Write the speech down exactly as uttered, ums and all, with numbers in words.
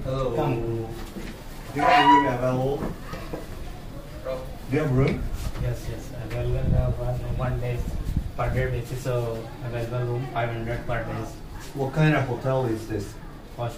Hello. Come. Do you have a room available? Do you have room? Yes, yes. Available uh, one, one day per day basis. So available room five hundred per day. What kind of hotel is this?